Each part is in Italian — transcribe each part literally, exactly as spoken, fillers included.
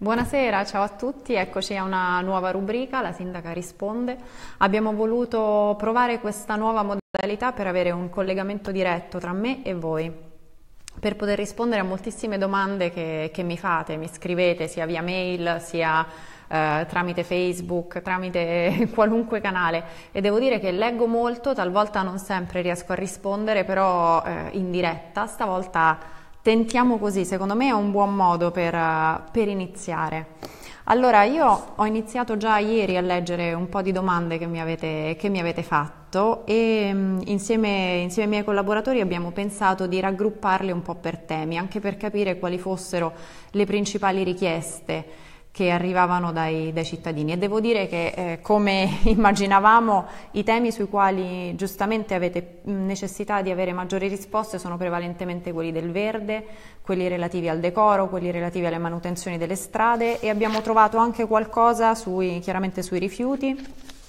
Buonasera, ciao a tutti, eccoci a una nuova rubrica, la sindaca risponde. Abbiamo voluto provare questa nuova modalità per avere un collegamento diretto tra me e voi, per poter rispondere a moltissime domande che, che mi fate, mi scrivete sia via mail sia eh, tramite Facebook, tramite qualunque canale, e devo dire che leggo molto, talvolta non sempre riesco a rispondere, però eh, in diretta, stavolta tentiamo così, secondo me è un buon modo per, uh, per iniziare. Allora, io ho iniziato già ieri a leggere un po' di domande che mi avete, che mi avete fatto e um, insieme, insieme ai miei collaboratori abbiamo pensato di raggrupparle un po' per temi, anche per capire quali fossero le principali richieste che arrivavano dai, dai cittadini, e devo dire che eh, come immaginavamo i temi sui quali giustamente avete necessità di avere maggiori risposte sono prevalentemente quelli del verde, quelli relativi al decoro, quelli relativi alle manutenzioni delle strade, e abbiamo trovato anche qualcosa sui, chiaramente sui rifiuti,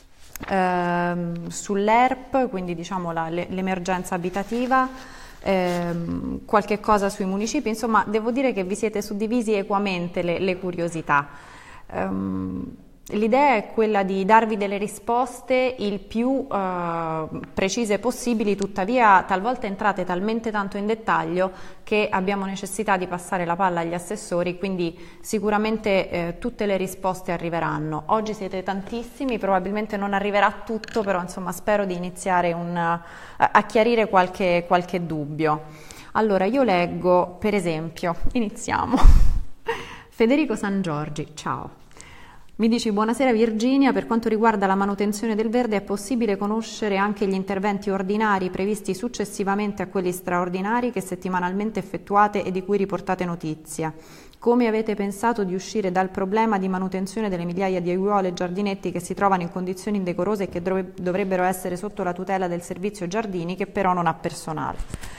ehm, sull'E R P, quindi diciamo la, l'emergenza abitativa, Ehm, qualche cosa sui municipi. Insomma, devo dire che vi siete suddivisi equamente le, le curiosità. Ehm, l'idea è quella di darvi delle risposte il più eh, precise possibili, tuttavia talvolta entrate talmente tanto in dettaglio che abbiamo necessità di passare la palla agli assessori, quindi sicuramente eh, tutte le risposte arriveranno. Oggi siete tantissimi, probabilmente non arriverà tutto, però insomma spero di iniziare un, a chiarire qualche, qualche dubbio. Allora, io leggo, per esempio, iniziamo. Federico San Giorgi, ciao. Mi dici: buonasera Virginia, per quanto riguarda la manutenzione del verde è possibile conoscere anche gli interventi ordinari previsti successivamente a quelli straordinari che settimanalmente effettuate e di cui riportate notizia? Come avete pensato di uscire dal problema di manutenzione delle migliaia di aiuole e giardinetti che si trovano in condizioni indecorose e che dovrebbero essere sotto la tutela del servizio giardini, che però non ha personale?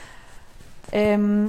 Ehm...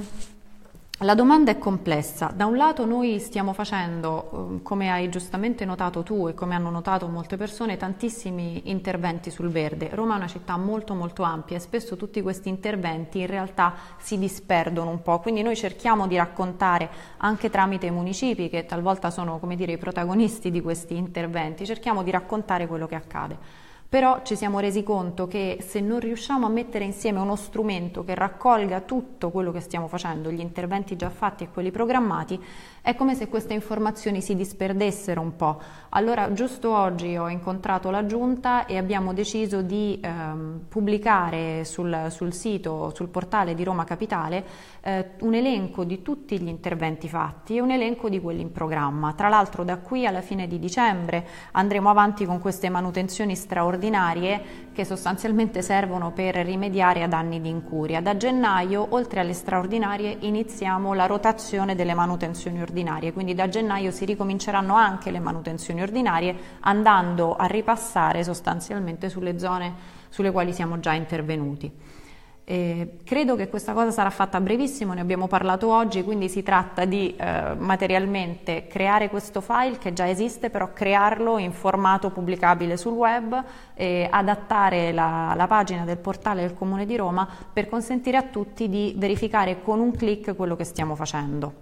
La domanda è complessa. Da un lato noi stiamo facendo, come hai giustamente notato tu e come hanno notato molte persone, tantissimi interventi sul verde. Roma è una città molto molto ampia e spesso tutti questi interventi in realtà si disperdono un po', quindi noi cerchiamo di raccontare anche tramite i municipi, che talvolta sono, come dire, i protagonisti di questi interventi, cerchiamo di raccontare quello che accade. Però ci siamo resi conto che se non riusciamo a mettere insieme uno strumento che raccolga tutto quello che stiamo facendo, gli interventi già fatti e quelli programmati, è come se queste informazioni si disperdessero un po'. Allora, giusto oggi ho incontrato la Giunta e abbiamo deciso di ehm, pubblicare sul, sul sito, sul portale di Roma Capitale, eh, un elenco di tutti gli interventi fatti e un elenco di quelli in programma. Tra l'altro, da qui alla fine di dicembre andremo avanti con queste manutenzioni straordinarie che sostanzialmente servono per rimediare a danni di incuria. Da gennaio, oltre alle straordinarie, iniziamo la rotazione delle manutenzioni ordinarie, quindi da gennaio si ricominceranno anche le manutenzioni ordinarie, andando a ripassare sostanzialmente sulle zone sulle quali siamo già intervenuti. Eh, credo che questa cosa sarà fatta a brevissimo, ne abbiamo parlato oggi, quindi si tratta di eh, materialmente creare questo file che già esiste, però crearlo in formato pubblicabile sul web e adattare la, la pagina del portale del Comune di Roma per consentire a tutti di verificare con un click quello che stiamo facendo.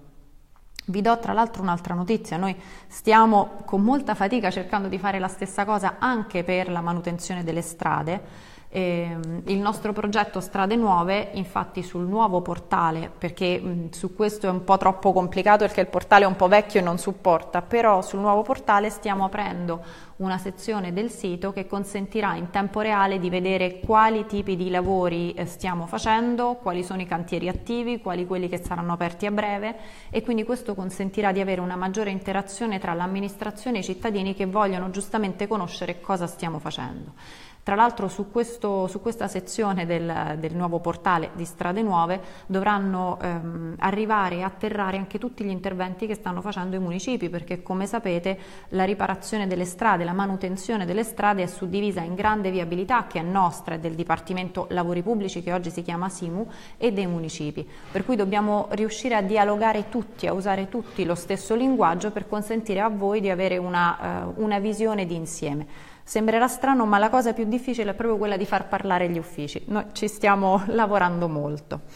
Vi do tra l'altro un'altra notizia: noi stiamo con molta fatica cercando di fare la stessa cosa anche per la manutenzione delle strade. Eh, il nostro progetto Strade Nuove, infatti, sul nuovo portale, perché mh, su questo è un po' troppo complicato perché il portale è un po' vecchio e non supporta, però sul nuovo portale stiamo aprendo una sezione del sito che consentirà in tempo reale di vedere quali tipi di lavori eh, stiamo facendo, quali sono i cantieri attivi, quali quelli che saranno aperti a breve, e quindi questo consentirà di avere una maggiore interazione tra l'amministrazione e i cittadini che vogliono giustamente conoscere cosa stiamo facendo. Tra l'altro su, questo, su questa sezione del, del nuovo portale di Strade Nuove dovranno ehm, arrivare e atterrare anche tutti gli interventi che stanno facendo i municipi, perché come sapete la riparazione delle strade, la manutenzione delle strade è suddivisa in grande viabilità, che è nostra e del Dipartimento Lavori Pubblici, che oggi si chiama SIMU, e dei municipi, per cui dobbiamo riuscire a dialogare tutti, a usare tutti lo stesso linguaggio per consentire a voi di avere una, uh, una visione di insieme. Sembrerà strano, ma la cosa più difficile è proprio quella di far parlare gli uffici. Noi ci stiamo lavorando molto.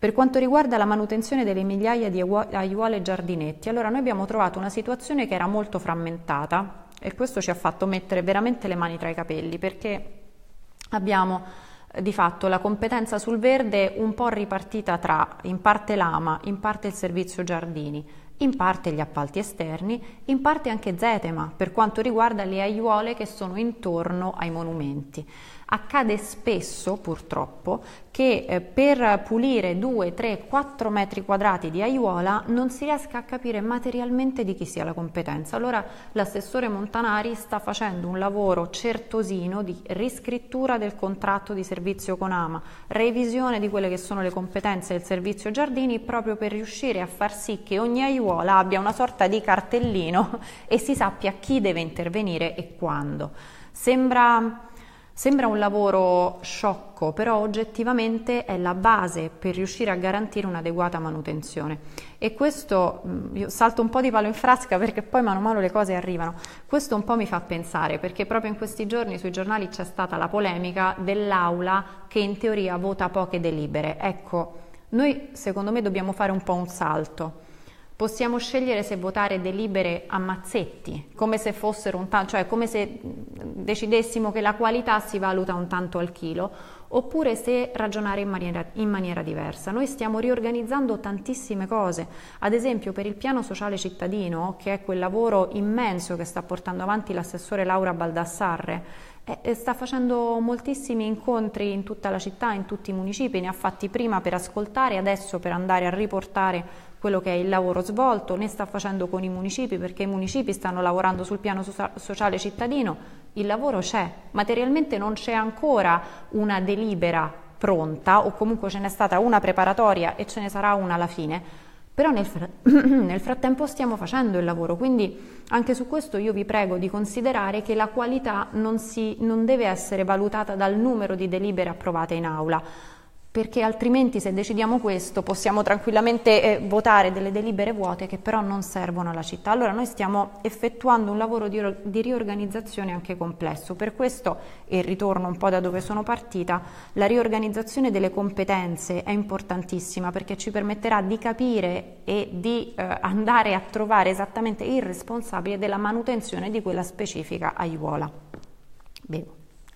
Per quanto riguarda la manutenzione delle migliaia di aiuole e giardinetti, allora noi abbiamo trovato una situazione che era molto frammentata e questo ci ha fatto mettere veramente le mani tra i capelli, perché abbiamo eh, di fatto la competenza sul verde un po' ripartita tra in parte l'A M A, in parte il servizio giardini, in parte gli appalti esterni, in parte anche Zetema per quanto riguarda le aiuole che sono intorno ai monumenti. Accade spesso, purtroppo, che eh, per pulire due, tre, quattro metri quadrati di aiuola non si riesca a capire materialmente di chi sia la competenza. Allora l'assessore Montanari sta facendo un lavoro certosino di riscrittura del contratto di servizio con A M A, revisione di quelle che sono le competenze del servizio giardini, proprio per riuscire a far sì che ogni aiuola abbia una sorta di cartellino e si sappia chi deve intervenire e quando. Sembra... Sembra un lavoro sciocco, però oggettivamente è la base per riuscire a garantire un'adeguata manutenzione. E questo, io salto un po' di palo in frasca perché poi mano a mano le cose arrivano, questo un po' mi fa pensare, perché proprio in questi giorni sui giornali c'è stata la polemica dell'Aula che in teoria vota poche delibere. Ecco, noi secondo me dobbiamo fare un po' un salto. Possiamo scegliere se votare delibere a mazzetti, come se fossero un tanto, cioè come se decidessimo che la qualità si valuta un tanto al chilo, oppure se ragionare in maniera, in maniera diversa. Noi stiamo riorganizzando tantissime cose, ad esempio per il piano sociale cittadino, che è quel lavoro immenso che sta portando avanti l'assessore Laura Baldassarre, eh, sta facendo moltissimi incontri in tutta la città, in tutti i municipi, ne ha fatti prima per ascoltare, adesso per andare a riportare quello che è il lavoro svolto, ne sta facendo con i municipi perché i municipi stanno lavorando sul piano sociale cittadino, il lavoro c'è, materialmente non c'è ancora una delibera pronta o comunque ce n'è stata una preparatoria e ce ne sarà una alla fine, però nel, fr nel frattempo stiamo facendo il lavoro, quindi anche su questo io vi prego di considerare che la qualità non, si, non deve essere valutata dal numero di delibere approvate in aula, perché altrimenti se decidiamo questo possiamo tranquillamente eh, votare delle delibere vuote che però non servono alla città. Allora noi stiamo effettuando un lavoro di, di riorganizzazione anche complesso, per questo, e ritorno un po' da dove sono partita, la riorganizzazione delle competenze è importantissima perché ci permetterà di capire e di eh, andare a trovare esattamente il responsabile della manutenzione di quella specifica aiuola. Bevo.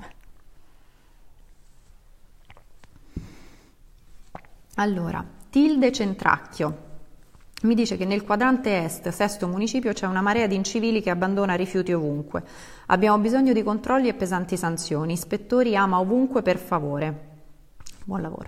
Allora, Tilde Centracchio mi dice che nel quadrante est, sesto municipio, c'è una marea di incivili che abbandona rifiuti ovunque. Abbiamo bisogno di controlli e pesanti sanzioni. Ispettori A M A ovunque, per favore. Buon lavoro.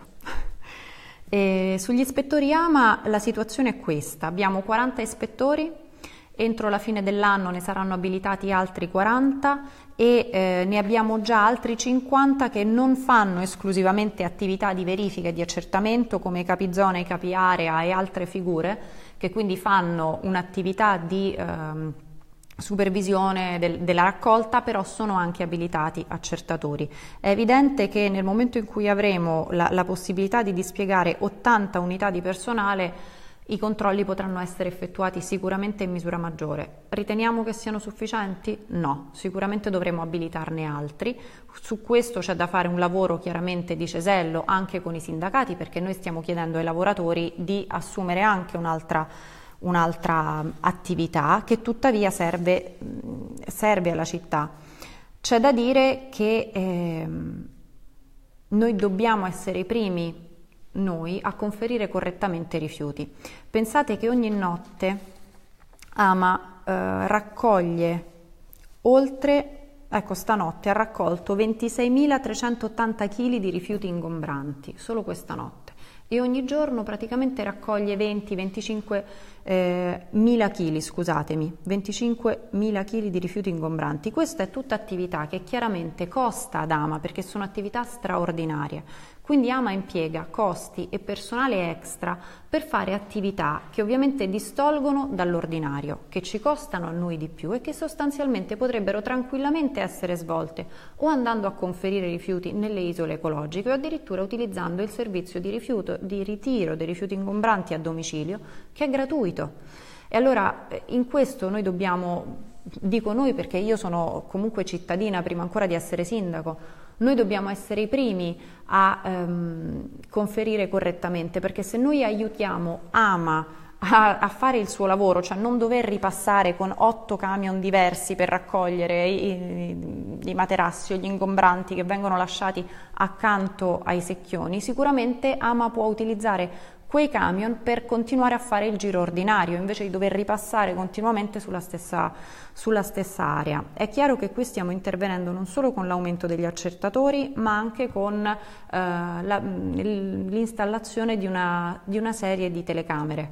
E sugli ispettori A M A la situazione è questa. Abbiamo quaranta ispettori. Entro la fine dell'anno ne saranno abilitati altri quaranta e eh, ne abbiamo già altri cinquanta che non fanno esclusivamente attività di verifica e di accertamento come i capizona, i capi area e altre figure, che quindi fanno un'attività di ehm, supervisione del, della raccolta, però sono anche abilitati accertatori. È evidente che nel momento in cui avremo la, la possibilità di dispiegare ottanta unità di personale, i controlli potranno essere effettuati sicuramente in misura maggiore. Riteniamo che siano sufficienti? No, sicuramente dovremo abilitarne altri. Su questo c'è da fare un lavoro chiaramente di cesello anche con i sindacati, perché noi stiamo chiedendo ai lavoratori di assumere anche un'altra un'altra attività che tuttavia serve, serve alla città. C'è da dire che eh, noi dobbiamo essere i primi noi a conferire correttamente i rifiuti. Pensate che ogni notte A M A eh, raccoglie oltre, ecco stanotte ha raccolto ventiseimilatrecentottanta chili di rifiuti ingombranti, solo questa notte, e ogni giorno praticamente raccoglie venti venticinque mila chili, scusatemi, venticinquemila chili di rifiuti ingombranti. Questa è tutta attività che chiaramente costa ad A M A perché sono attività straordinarie. Quindi A M A impiega costi e personale extra per fare attività che ovviamente distolgono dall'ordinario, che ci costano a noi di più e che sostanzialmente potrebbero tranquillamente essere svolte o andando a conferire rifiuti nelle isole ecologiche o addirittura utilizzando il servizio di, rifiuto, di ritiro dei rifiuti ingombranti a domicilio, che è gratuito. E allora in questo noi dobbiamo, dico noi perché io sono comunque cittadina prima ancora di essere sindaco, Noi dobbiamo essere i primi a ehm, conferire correttamente, perché se noi aiutiamo Ama a, a fare il suo lavoro, cioè non dover ripassare con otto camion diversi per raccogliere i, i, i materassi o gli ingombranti che vengono lasciati accanto ai secchioni, sicuramente Ama può utilizzare quei camion per continuare a fare il giro ordinario invece di dover ripassare continuamente sulla stessa, sulla stessa area. È chiaro che qui stiamo intervenendo non solo con l'aumento degli accertatori, ma anche con eh, l'installazione di una, di una serie di telecamere.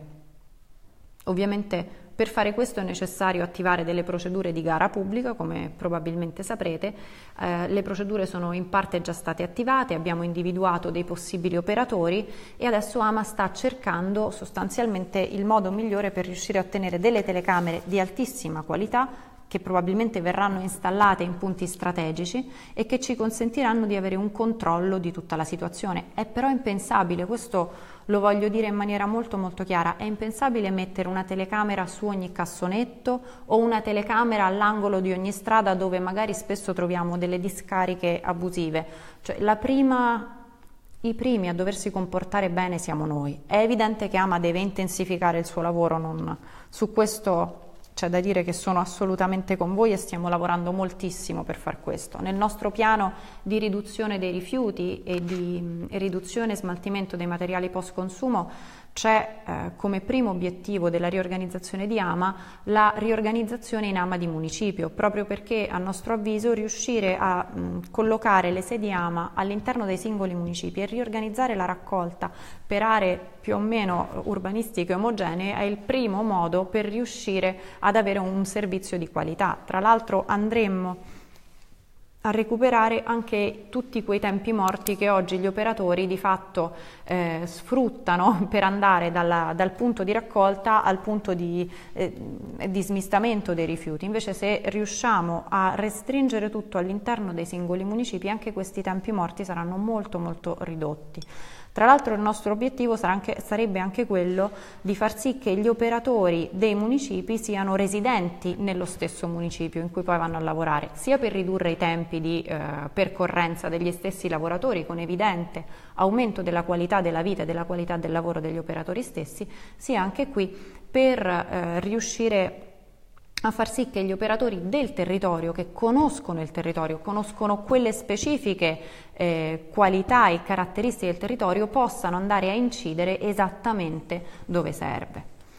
Ovviamente per fare questo è necessario attivare delle procedure di gara pubblica, come probabilmente saprete. Eh, le procedure sono in parte già state attivate, abbiamo individuato dei possibili operatori e adesso Ama sta cercando sostanzialmente il modo migliore per riuscire a ottenere delle telecamere di altissima qualità che probabilmente verranno installate in punti strategici e che ci consentiranno di avere un controllo di tutta la situazione. È però impensabile, questo lo voglio dire in maniera molto molto chiara, è impensabile mettere una telecamera su ogni cassonetto o una telecamera all'angolo di ogni strada dove magari spesso troviamo delle discariche abusive. Cioè, la prima, i primi a doversi comportare bene siamo noi. È evidente che Ama deve intensificare il suo lavoro, non, su questo c'è da dire che sono assolutamente con voi e stiamo lavorando moltissimo per far questo. Nel nostro piano di riduzione dei rifiuti e di riduzione e smaltimento dei materiali post consumo c'è eh, come primo obiettivo della riorganizzazione di Ama la riorganizzazione in Ama di municipio, proprio perché a nostro avviso riuscire a mh, collocare le sedi Ama all'interno dei singoli municipi e riorganizzare la raccolta per aree più o meno urbanistiche omogenee è il primo modo per riuscire ad avere un servizio di qualità. Tra l'altro andremmo a recuperare anche tutti quei tempi morti che oggi gli operatori di fatto eh, sfruttano per andare dalla, dal punto di raccolta al punto di, eh, di smistamento dei rifiuti. Invece se riusciamo a restringere tutto all'interno dei singoli municipi, anche questi tempi morti saranno molto molto ridotti. Tra l'altro il nostro obiettivo sarà anche, sarebbe anche quello di far sì che gli operatori dei municipi siano residenti nello stesso municipio in cui poi vanno a lavorare, sia per ridurre i tempi di eh, percorrenza degli stessi lavoratori con evidente aumento della qualità della vita e della qualità del lavoro degli operatori stessi, sia anche qui per eh, riuscire a far sì che gli operatori del territorio, che conoscono il territorio, conoscono quelle specifiche eh, qualità e caratteristiche del territorio, possano andare a incidere esattamente dove serve.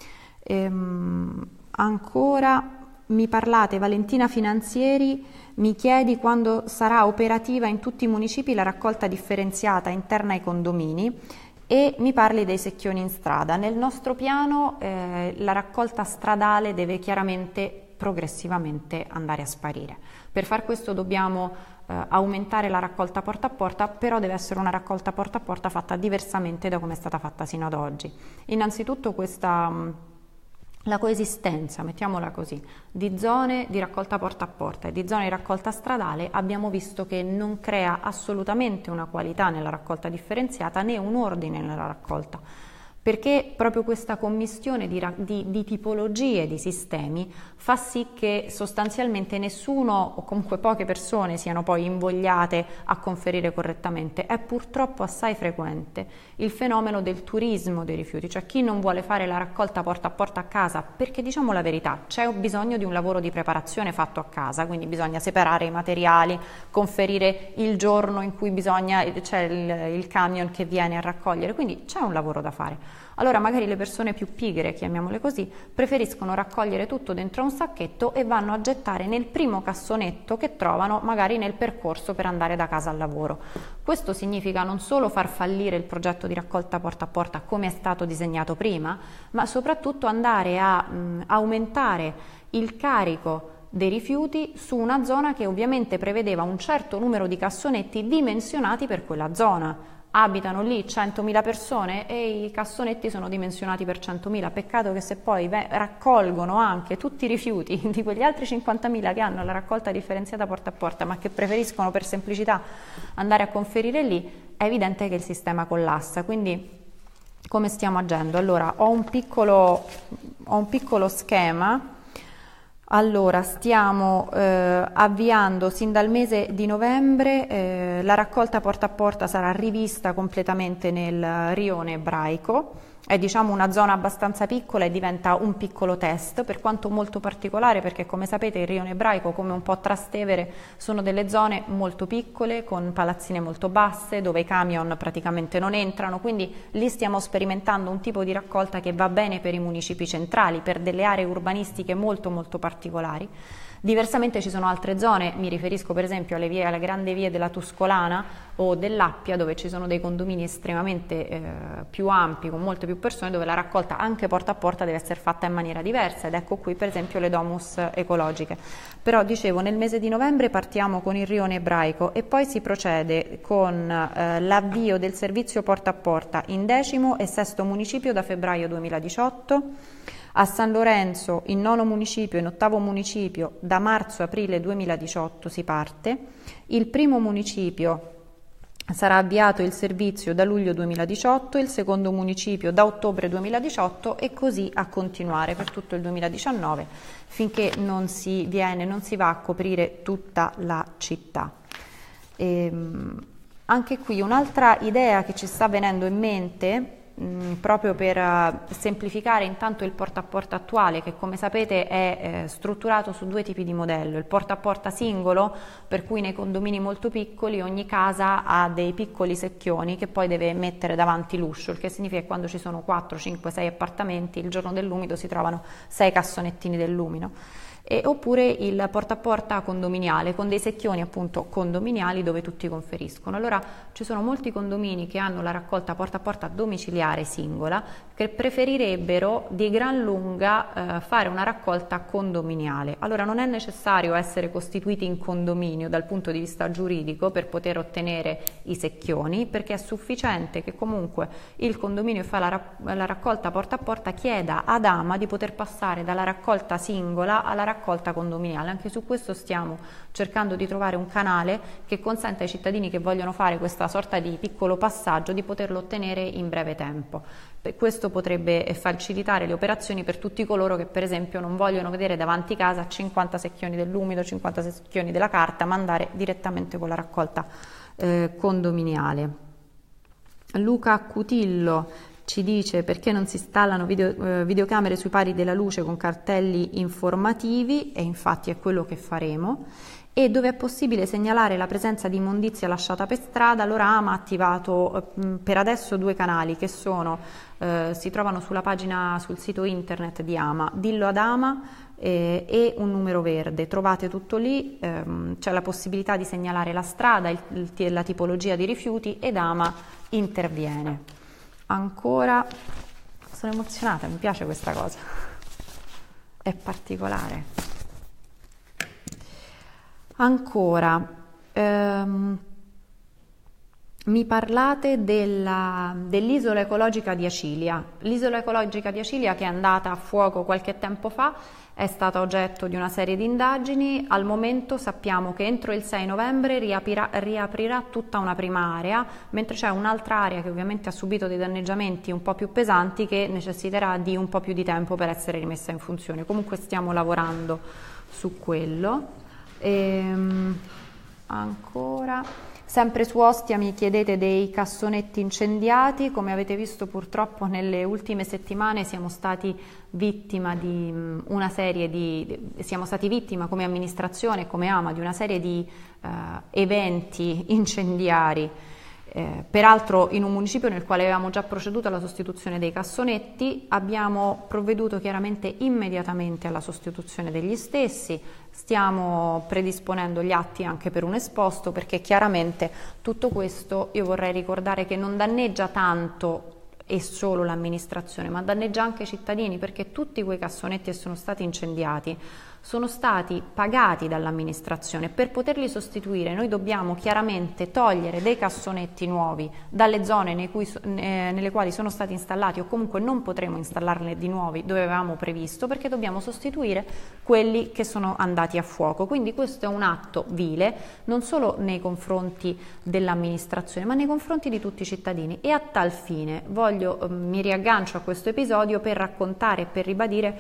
Ehm, ancora mi parlate, Valentina Finanzieri, mi chiedi quando sarà operativa in tutti i municipi la raccolta differenziata interna ai condomini e mi parli dei secchioni in strada. Nel nostro piano eh, la raccolta stradale deve chiaramente progressivamente andare a sparire. Per far questo dobbiamo eh, aumentare la raccolta porta a porta, però deve essere una raccolta porta a porta fatta diversamente da come è stata fatta sino ad oggi. Innanzitutto questa mh, la coesistenza, mettiamola così, di zone di raccolta porta a porta e di zone di raccolta stradale abbiamo visto che non crea assolutamente una qualità nella raccolta differenziata né un ordine nella raccolta, perché proprio questa commistione di, di, di tipologie di sistemi fa sì che sostanzialmente nessuno o comunque poche persone siano poi invogliate a conferire correttamente. È purtroppo assai frequente il fenomeno del turismo dei rifiuti, cioè chi non vuole fare la raccolta porta a porta a casa, perché diciamo la verità, c'è bisogno di un lavoro di preparazione fatto a casa, quindi bisogna separare i materiali, conferire il giorno in cui bisogna, c'è il, il camion che viene a raccogliere, quindi c'è un lavoro da fare. Allora magari le persone più pigre, chiamiamole così, preferiscono raccogliere tutto dentro un sacchetto e vanno a gettare nel primo cassonetto che trovano magari nel percorso per andare da casa al lavoro. Questo significa non solo far fallire il progetto di raccolta porta a porta come è stato disegnato prima, ma soprattutto andare a mh, aumentare il carico dei rifiuti su una zona che ovviamente prevedeva un certo numero di cassonetti dimensionati per quella zona. Abitano lì centomila persone e i cassonetti sono dimensionati per centomila. Peccato che se poi raccolgono anche tutti i rifiuti di quegli altri cinquantamila che hanno la raccolta differenziata porta a porta, ma che preferiscono per semplicità andare a conferire lì, è evidente che il sistema collassa. Quindi come stiamo agendo? Allora, ho un piccolo, ho un piccolo schema Allora, stiamo eh, avviando sin dal mese di novembre, eh, la raccolta porta a porta sarà rivista completamente nel rione ebraico. È diciamo una zona abbastanza piccola e diventa un piccolo test, per quanto molto particolare, perché come sapete il rione ebraico, come un po' Trastevere, sono delle zone molto piccole con palazzine molto basse dove i camion praticamente non entrano, quindi lì stiamo sperimentando un tipo di raccolta che va bene per i municipi centrali, per delle aree urbanistiche molto molto particolari. Diversamente ci sono altre zone, mi riferisco per esempio alle, vie, alle grandi vie della Tuscolana o dell'Appia, dove ci sono dei condomini estremamente eh, più ampi, con molte più persone, dove la raccolta anche porta a porta deve essere fatta in maniera diversa, ed ecco qui per esempio le domus ecologiche. Però dicevo, nel mese di novembre partiamo con il rione ebraico e poi si procede con eh, l'avvio del servizio porta a porta in decimo e sesto municipio da febbraio duemiladiciotto, a San Lorenzo, in nono municipio e in ottavo municipio, da marzo-aprile duemiladiciotto si parte. Il primo municipio sarà avviato il servizio da luglio duemiladiciotto, il secondo municipio da ottobre duemiladiciotto e così a continuare per tutto il duemiladiciannove, finché non si viene, non si va a coprire tutta la città. Ehm, anche qui un'altra idea che ci sta venendo in mente, mh, proprio per uh, semplificare intanto il porta a porta attuale, che come sapete è eh, strutturato su due tipi di modello: il porta a porta singolo, per cui nei condomini molto piccoli ogni casa ha dei piccoli secchioni che poi deve mettere davanti l'uscio, il che significa che quando ci sono quattro, cinque, sei appartamenti, il giorno dell'umido si trovano sei cassonettini del lumino. E, oppure il porta a porta condominiale, con dei secchioni appunto condominiali dove tutti conferiscono. Allora ci sono molti condomini che hanno la raccolta porta a porta domiciliare singola, che preferirebbero di gran lunga eh, fare una raccolta condominiale. Allora non è necessario essere costituiti in condominio dal punto di vista giuridico per poter ottenere i secchioni, perché è sufficiente che comunque il condominio che fa la, la raccolta porta a porta chieda ad AMA di poter passare dalla raccolta singola alla raccolta raccolta condominiale. Anche su questo stiamo cercando di trovare un canale che consenta ai cittadini che vogliono fare questa sorta di piccolo passaggio di poterlo ottenere in breve tempo. Questo potrebbe facilitare le operazioni per tutti coloro che per esempio non vogliono vedere davanti casa cinquanta secchioni dell'umido, cinquanta secchioni della carta, ma andare direttamente con la raccolta eh, condominiale. Luca Cutillo ci dice: perché non si installano video, eh, videocamere sui pali della luce con cartelli informativi, e infatti è quello che faremo. E dove è possibile segnalare la presenza di immondizia lasciata per strada, allora AMA ha attivato eh, per adesso due canali che sono, eh, si trovano sulla pagina, sul sito internet di AMA, Dillo ad AMA eh, e un numero verde. Trovate tutto lì, ehm, c'è la possibilità di segnalare la strada, il, il, la tipologia di rifiuti, ed AMA interviene. Ancora, sono emozionata, mi piace questa cosa, è particolare. Ancora, ehm, mi parlate della, dell'isola ecologica di Acilia. L'isola ecologica di Acilia, che è andata a fuoco qualche tempo fa, è stata oggetto di una serie di indagini. Al momento sappiamo che entro il sei novembre riaprirà, riaprirà tutta una prima area, mentre c'è un'altra area che ovviamente ha subito dei danneggiamenti un po' più pesanti, che necessiterà di un po' più di tempo per essere rimessa in funzione. Comunque stiamo lavorando su quello. Ehm, ancora... Sempre su Ostia mi chiedete dei cassonetti incendiati. Come avete visto, purtroppo nelle ultime settimane siamo stati vittima di una serie di siamo stati vittima come amministrazione e come AMA di una serie di uh, eventi incendiari. Eh, peraltro in un municipio nel quale avevamo già proceduto alla sostituzione dei cassonetti, abbiamo provveduto chiaramente immediatamente alla sostituzione degli stessi. Stiamo predisponendo gli atti anche per un esposto, perché chiaramente tutto questo, io vorrei ricordare che non danneggia tanto e solo l'amministrazione, ma danneggia anche i cittadini, perché tutti quei cassonetti che sono stati incendiati sono stati pagati dall'amministrazione. Per poterli sostituire noi dobbiamo chiaramente togliere dei cassonetti nuovi dalle zone nei cui, eh, nelle quali sono stati installati, o comunque non potremo installarne di nuovi dove avevamo previsto, perché dobbiamo sostituire quelli che sono andati a fuoco. Quindi questo è un atto vile non solo nei confronti dell'amministrazione, ma nei confronti di tutti i cittadini, e a tal fine voglio, eh, mi riaggancio a questo episodio per raccontare e per ribadire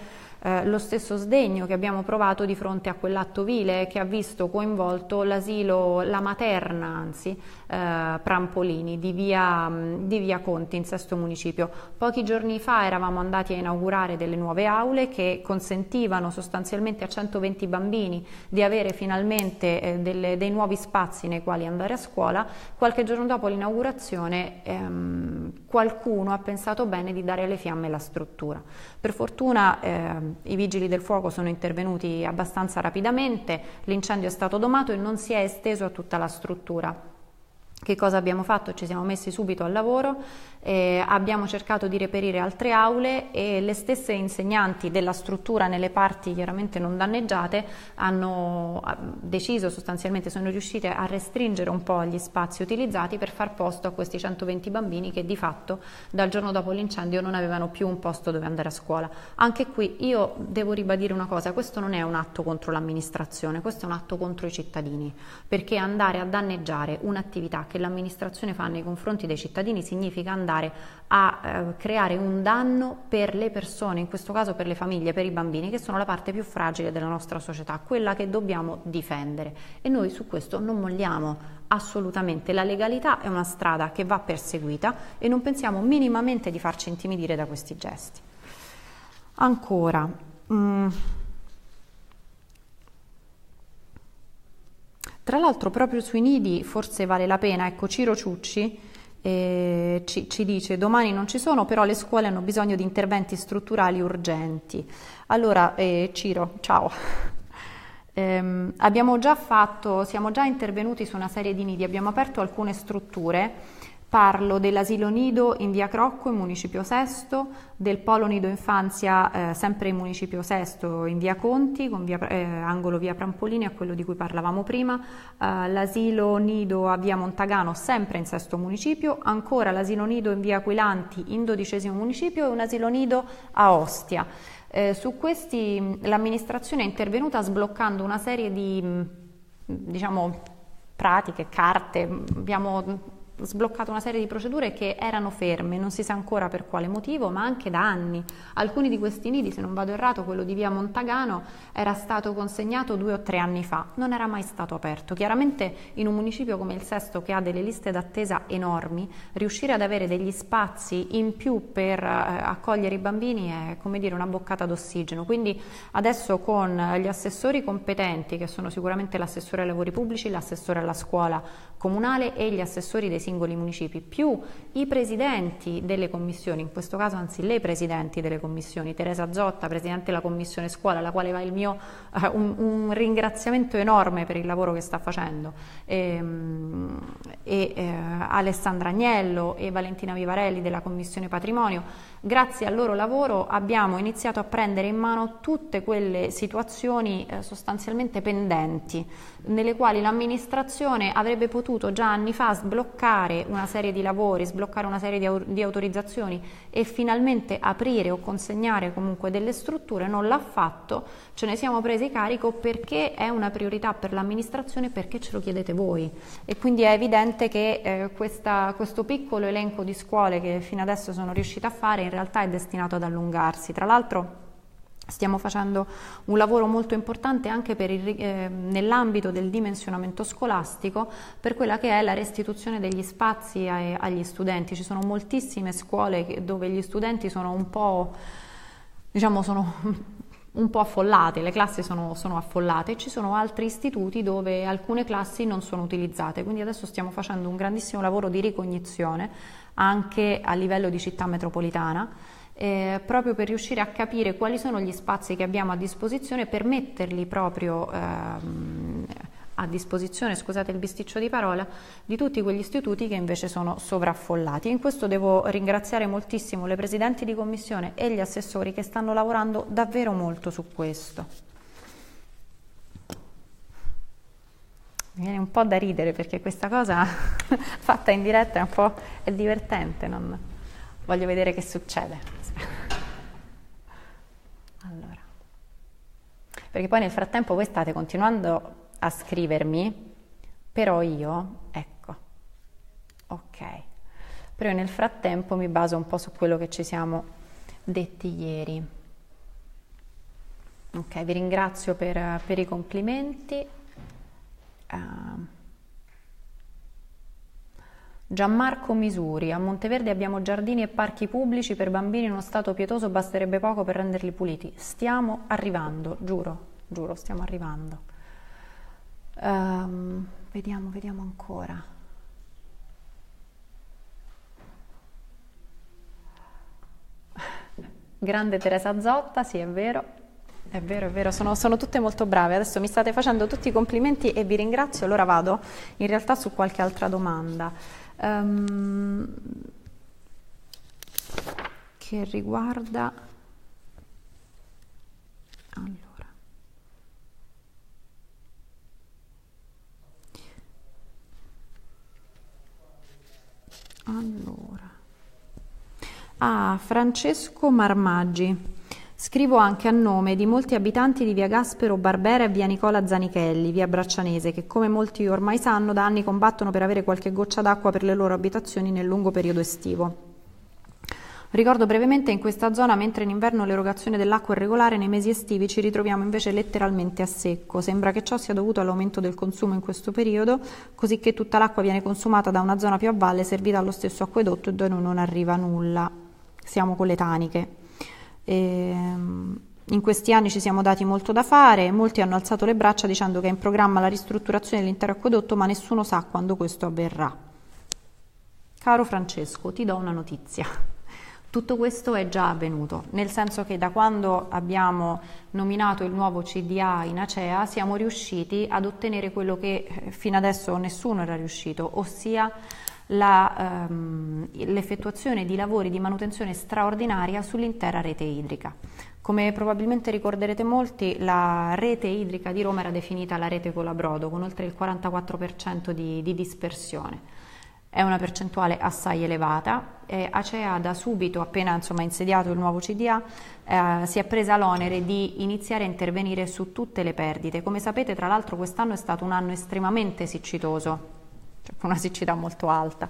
eh, lo stesso sdegno che abbiamo provato di fronte a quell'atto vile che ha visto coinvolto l'asilo, la materna anzi, eh, Prampolini di via, di via Conti in Sesto Municipio. Pochi giorni fa eravamo andati a inaugurare delle nuove aule che consentivano sostanzialmente a centoventi bambini di avere finalmente eh, delle, dei nuovi spazi nei quali andare a scuola. Qualche giorno dopo l'inaugurazione ehm, qualcuno ha pensato bene di dare alle fiamme la struttura. Per fortuna eh, i vigili del fuoco sono intervenuti abbastanza rapidamente, l'incendio è stato domato e non si è esteso a tutta la struttura. Che cosa abbiamo fatto? Ci siamo messi subito al lavoro, eh, abbiamo cercato di reperire altre aule e le stesse insegnanti della struttura nelle parti chiaramente non danneggiate hanno deciso, sostanzialmente sono riuscite a restringere un po' gli spazi utilizzati per far posto a questi centoventi bambini che di fatto dal giorno dopo l'incendio non avevano più un posto dove andare a scuola. Anche qui io devo ribadire una cosa, questo non è un atto contro l'amministrazione, questo è un atto contro i cittadini, perché andare a danneggiare un'attività che l'amministrazione fa nei confronti dei cittadini significa andare a eh, creare un danno per le persone, in questo caso per le famiglie, per i bambini, che sono la parte più fragile della nostra società, quella che dobbiamo difendere, e noi su questo non molliamo assolutamente. La legalità è una strada che va perseguita e non pensiamo minimamente di farci intimidire da questi gesti. Ancora, mh, tra l'altro proprio sui nidi forse vale la pena, ecco Ciro Ciucci eh, ci, ci dice: domani non ci sono, però le scuole hanno bisogno di interventi strutturali urgenti. Allora eh, Ciro, ciao. ehm, abbiamo già fatto, siamo già intervenuti su una serie di nidi, abbiamo aperto alcune strutture. Parlo dell'asilo nido in via Crocco in Municipio Sesto, del polo nido infanzia eh, sempre in Municipio Sesto in via Conti, con via, eh, angolo via Prampolini, a quello di cui parlavamo prima, eh, l'asilo nido a via Montagano sempre in Sesto Municipio, ancora l'asilo nido in via Aquilanti in dodicesimo Municipio e un asilo nido a Ostia. Eh, su questi l'amministrazione è intervenuta sbloccando una serie di, diciamo, pratiche, carte, abbiamo sbloccato una serie di procedure che erano ferme, non si sa ancora per quale motivo, ma anche da anni. Alcuni di questi nidi, se non vado errato, quello di via Montagano era stato consegnato due o tre anni fa, non era mai stato aperto. Chiaramente in un municipio come il Sesto, che ha delle liste d'attesa enormi, riuscire ad avere degli spazi in più per eh, accogliere i bambini è, come dire, una boccata d'ossigeno. Quindi adesso con gli assessori competenti, che sono sicuramente l'assessore ai lavori pubblici, l'assessore alla scuola comunale e gli assessori dei singoli municipi, più i presidenti delle commissioni, in questo caso anzi le presidenti delle commissioni, Teresa Zotta, presidente della commissione scuola, alla quale va il mio uh, un, un ringraziamento enorme per il lavoro che sta facendo, e, e eh, Alessandra Agnello e Valentina Vivarelli della commissione patrimonio. Grazie al loro lavoro abbiamo iniziato a prendere in mano tutte quelle situazioni eh, sostanzialmente pendenti, nelle quali l'amministrazione avrebbe potuto già anni fa sbloccare una serie di lavori, sbloccare una serie di, au di autorizzazioni e finalmente aprire o consegnare comunque delle strutture. Non l'ha fatto, ce ne siamo presi carico perché è una priorità per l'amministrazione, perché ce lo chiedete voi, e quindi è evidente che eh, questa, questo piccolo elenco di scuole che fino adesso sono riuscita a fare in realtà è destinato ad allungarsi. Tra l'altro stiamo facendo un lavoro molto importante anche per il, eh, nell'ambito del dimensionamento scolastico, per quella che è la restituzione degli spazi ai, agli studenti. Ci sono moltissime scuole dove gli studenti sono un po', diciamo, sono un po' affollate, le classi sono, sono affollate, e ci sono altri istituti dove alcune classi non sono utilizzate, quindi adesso stiamo facendo un grandissimo lavoro di ricognizione anche a livello di città metropolitana, eh, proprio per riuscire a capire quali sono gli spazi che abbiamo a disposizione, per metterli proprio ehm, a disposizione, scusate il bisticcio di parola, di tutti quegli istituti che invece sono sovraffollati. In questo devo ringraziare moltissimo le presidenti di commissione e gli assessori che stanno lavorando davvero molto su questo. Mi viene un po' da ridere perché questa cosa fatta in diretta è un po' è divertente, non voglio vedere che succede. Allora, perché poi nel frattempo voi state continuando a scrivermi, però io, ecco, ok, però io nel frattempo mi baso un po' su quello che ci siamo detti ieri. Ok, vi ringrazio per, per i complimenti. Uh, Gianmarco Misuri, a Monteverde abbiamo giardini e parchi pubblici per bambini in uno stato pietoso, basterebbe poco per renderli puliti. Stiamo arrivando, giuro, giuro, stiamo arrivando. Um, vediamo, vediamo ancora. Grande Teresa Zotta, sì, è vero, è vero, è vero, sono, sono tutte molto brave. Adesso mi state facendo tutti i complimenti e vi ringrazio, allora vado in realtà su qualche altra domanda. Um, che riguarda allora allora ah, Francesco Marmaggi. Scrivo anche a nome di molti abitanti di via Gaspero Barbera e via Nicola Zanichelli, via Braccianese, che come molti ormai sanno da anni combattono per avere qualche goccia d'acqua per le loro abitazioni nel lungo periodo estivo. Ricordo brevemente in questa zona, mentre in inverno l'erogazione dell'acqua è regolare, nei mesi estivi ci ritroviamo invece letteralmente a secco. Sembra che ciò sia dovuto all'aumento del consumo in questo periodo, così che tutta l'acqua viene consumata da una zona più a valle servita allo stesso acquedotto e da noi non arriva nulla. Siamo con le taniche. In questi anni ci siamo dati molto da fare, molti hanno alzato le braccia dicendo che è in programma la ristrutturazione dell'intero acquedotto, ma nessuno sa quando questo avverrà. Caro Francesco, ti do una notizia. Tutto questo è già avvenuto, nel senso che da quando abbiamo nominato il nuovo C D A in Acea siamo riusciti ad ottenere quello che fino adesso nessuno era riuscito, ossia La, um, l'effettuazione di lavori di manutenzione straordinaria sull'intera rete idrica. Come probabilmente ricorderete molti, la rete idrica di Roma era definita la rete Colabrodo, con oltre il quarantaquattro per cento di, di dispersione. È una percentuale assai elevata e Acea da subito, appena insomma, insediato il nuovo C D A, eh, si è presa l'onere di iniziare a intervenire su tutte le perdite. Come sapete, tra l'altro, quest'anno è stato un anno estremamente siccitoso, una siccità molto alta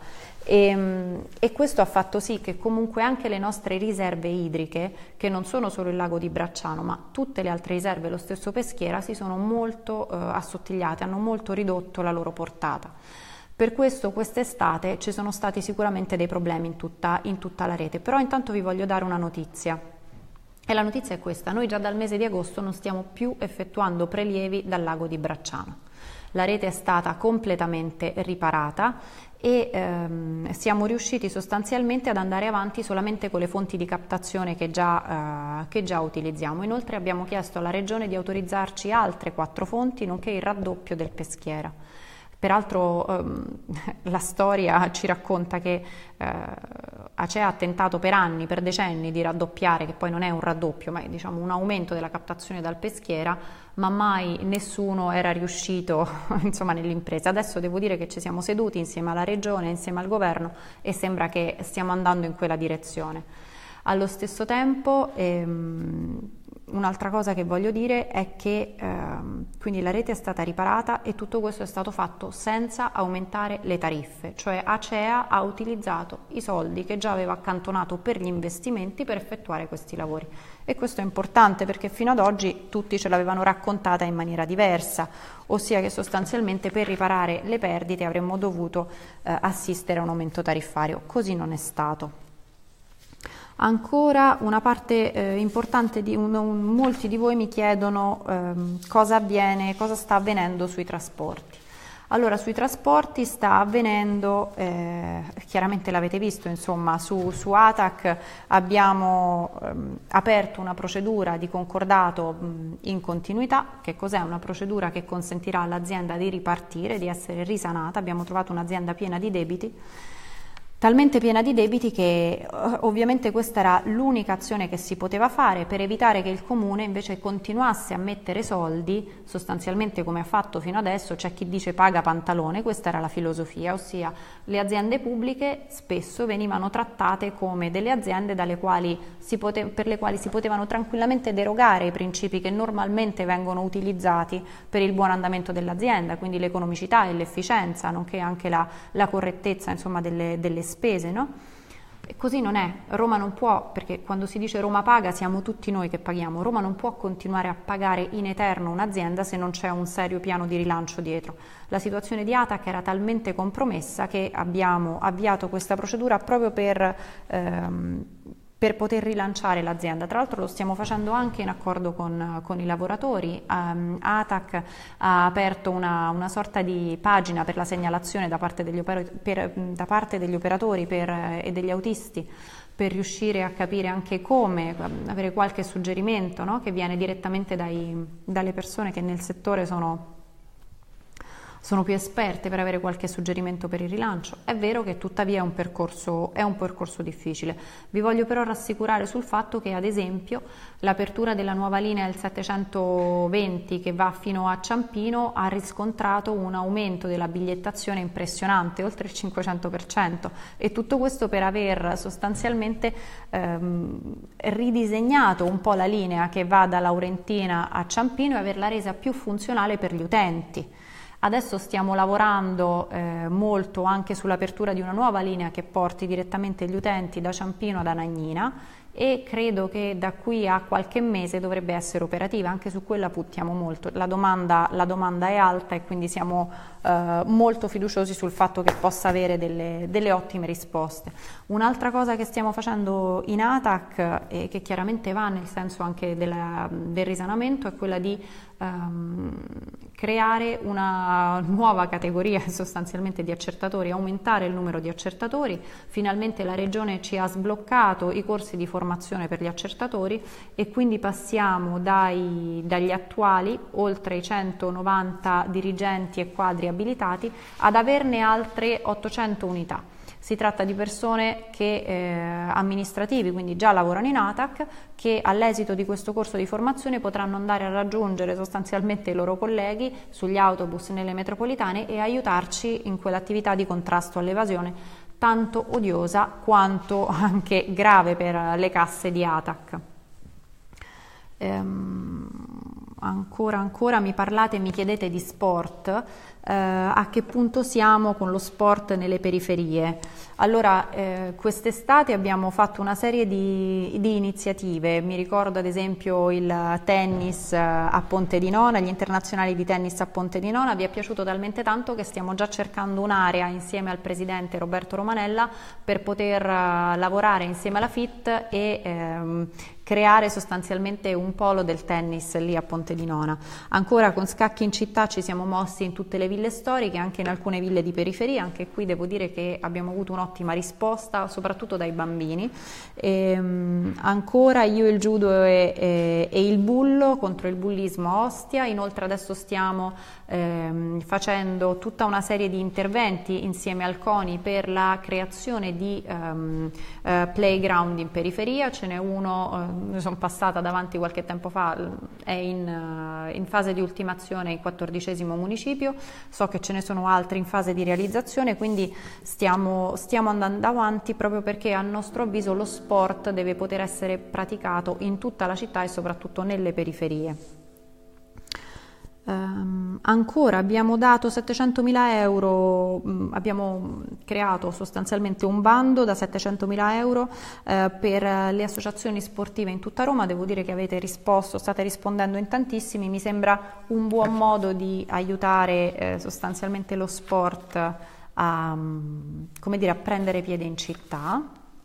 e, e questo ha fatto sì che comunque anche le nostre riserve idriche, che non sono solo il lago di Bracciano ma tutte le altre riserve, lo stesso Peschiera, si sono molto eh, assottigliate, hanno molto ridotto la loro portata. Per questo quest'estate ci sono stati sicuramente dei problemi in tutta, in tutta la rete, però intanto vi voglio dare una notizia. E la notizia è questa: noi già dal mese di agosto non stiamo più effettuando prelievi dal lago di Bracciano. La rete è stata completamente riparata e ehm, siamo riusciti sostanzialmente ad andare avanti solamente con le fonti di captazione che già, eh, che già utilizziamo. Inoltre abbiamo chiesto alla Regione di autorizzarci altre quattro fonti, nonché il raddoppio del Peschiera. Peraltro ehm, la storia ci racconta che eh, Acea ha tentato per anni, per decenni di raddoppiare, che poi non è un raddoppio, ma è diciamo un aumento della captazione dal Peschiera, ma mai nessuno era riuscito insomma nell'impresa. Adesso devo dire che ci siamo seduti insieme alla Regione, insieme al Governo e sembra che stiamo andando in quella direzione. Allo stesso tempo ehm, un'altra cosa che voglio dire è che ehm, quindi la rete è stata riparata e tutto questo è stato fatto senza aumentare le tariffe, cioè Acea ha utilizzato i soldi che già aveva accantonato per gli investimenti per effettuare questi lavori. E questo è importante perché fino ad oggi tutti ce l'avevano raccontata in maniera diversa, ossia che sostanzialmente per riparare le perdite avremmo dovuto eh, assistere a un aumento tariffario. Così non è stato. Ancora una parte eh, importante, di un, un, molti di voi mi chiedono ehm, cosa avviene, cosa sta avvenendo sui trasporti. Allora, sui trasporti sta avvenendo, eh, chiaramente l'avete visto, insomma, su, su A T A C abbiamo ehm, aperto una procedura di concordato mh, in continuità. Che cos'è? Una procedura che consentirà all'azienda di ripartire, di essere risanata. Abbiamo trovato un'azienda piena di debiti, talmente piena di debiti che ovviamente questa era l'unica azione che si poteva fare per evitare che il comune invece continuasse a mettere soldi, sostanzialmente come ha fatto fino adesso. C'è chi dice paga pantalone, questa era la filosofia, ossia le aziende pubbliche spesso venivano trattate come delle aziende dalle quali si pote- per le quali si potevano tranquillamente derogare i principi che normalmente vengono utilizzati per il buon andamento dell'azienda, quindi l'economicità e l'efficienza, nonché anche la, la correttezza insomma delle, delle spese, no? E così non è. Roma non può, perché quando si dice Roma paga siamo tutti noi che paghiamo. Roma non può continuare a pagare in eterno un'azienda se non c'è un serio piano di rilancio dietro. La situazione di Atac era talmente compromessa che abbiamo avviato questa procedura proprio per... Ehm, per poter rilanciare l'azienda. Tra l'altro lo stiamo facendo anche in accordo con, con i lavoratori. Um, Atac ha aperto una, una sorta di pagina per la segnalazione da parte degli, opera, per, da parte degli operatori per, e degli autisti, per riuscire a capire anche come, avere qualche suggerimento, no? Che viene direttamente dai, dalle persone che nel settore sono sono più esperte, per avere qualche suggerimento per il rilancio. È vero che tuttavia è un percorso, è un percorso difficile. Vi voglio però rassicurare sul fatto che, ad esempio, l'apertura della nuova linea del settecentoventi che va fino a Ciampino ha riscontrato un aumento della bigliettazione impressionante, oltre il cinquecento per cento, e tutto questo per aver sostanzialmente ehm, ridisegnato un po' la linea che va da Laurentina a Ciampino e averla resa più funzionale per gli utenti. Adesso stiamo lavorando eh, molto anche sull'apertura di una nuova linea che porti direttamente gli utenti da Ciampino ad Anagnina, e credo che da qui a qualche mese dovrebbe essere operativa. Anche su quella puntiamo molto. La domanda, la domanda è alta e quindi siamo eh, molto fiduciosi sul fatto che possa avere delle, delle ottime risposte. Un'altra cosa che stiamo facendo in Atac, e che chiaramente va nel senso anche della, del risanamento, è quella di ehm, creare una nuova categoria sostanzialmente di accertatori, aumentare il numero di accertatori. Finalmente la Regione ci ha sbloccato i corsi di formazione per gli accertatori e quindi passiamo dai, dagli attuali oltre i centonovanta dirigenti e quadri abilitati ad averne altre ottocento unità. Si tratta di persone che, eh, amministrativi, quindi già lavorano in Atac, che all'esito di questo corso di formazione potranno andare a raggiungere sostanzialmente i loro colleghi sugli autobus nelle metropolitane e aiutarci in quell'attività di contrasto all'evasione tanto odiosa quanto anche grave per le casse di Atac. Ehm, ancora, ancora mi parlate, mi chiedete di sport, eh, a che punto siamo con lo sport nelle periferie? Allora, eh, quest'estate abbiamo fatto una serie di, di iniziative. Mi ricordo ad esempio il tennis a Ponte di Nona, gli internazionali di tennis a Ponte di Nona. Vi è piaciuto talmente tanto che stiamo già cercando un'area insieme al presidente Roberto Romanella per poter uh, lavorare insieme alla F I T e ehm, creare sostanzialmente un polo del tennis lì a Ponte di Nona. Ancora con Scacchi in città ci siamo mossi in tutte le ville storiche, anche in alcune ville di periferia. Anche qui devo dire che abbiamo avuto un'ottima risposta, soprattutto dai bambini. E, um, ancora io il judo e, e, e il bullo contro il bullismo a Ostia. Inoltre adesso stiamo ehm, facendo tutta una serie di interventi insieme al CONI per la creazione di um, uh, playground in periferia. Ce n'è uno, uh, sono passata davanti qualche tempo fa, è in, uh, in fase di ultimazione il quattordicesimo municipio. So che ce ne sono altri in fase di realizzazione, quindi stiamo, stiamo andando avanti proprio perché a nostro avviso lo sport deve poter essere praticato in tutta la città e soprattutto nelle periferie. Um, ancora abbiamo dato settecentomila euro, um, abbiamo creato sostanzialmente un bando da settecentomila euro uh, per le associazioni sportive in tutta Roma. Devo dire che avete risposto, state rispondendo in tantissimi. Mi sembra un buon modo di aiutare eh, sostanzialmente lo sport a, um, come dire, a prendere piede in città.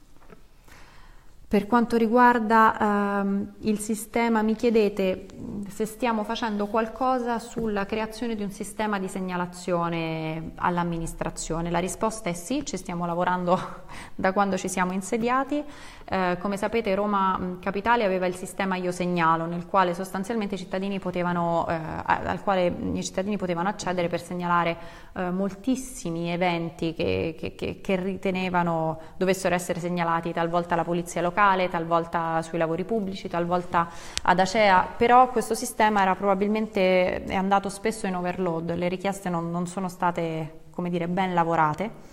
Per quanto riguarda ehm, il sistema, mi chiedete se stiamo facendo qualcosa sulla creazione di un sistema di segnalazione all'amministrazione. La risposta è sì, ci stiamo lavorando da quando ci siamo insediati. Eh, come sapete, Roma Capitale aveva il sistema Io Segnalo, nel quale sostanzialmente i cittadini potevano, eh, al quale i cittadini potevano accedere per segnalare eh, moltissimi eventi che, che, che, che ritenevano dovessero essere segnalati, talvolta alla polizia locale, talvolta sui lavori pubblici, talvolta ad Acea. Però questo sistema era probabilmente è andato spesso in overload, le richieste non, non sono state, come dire, ben lavorate,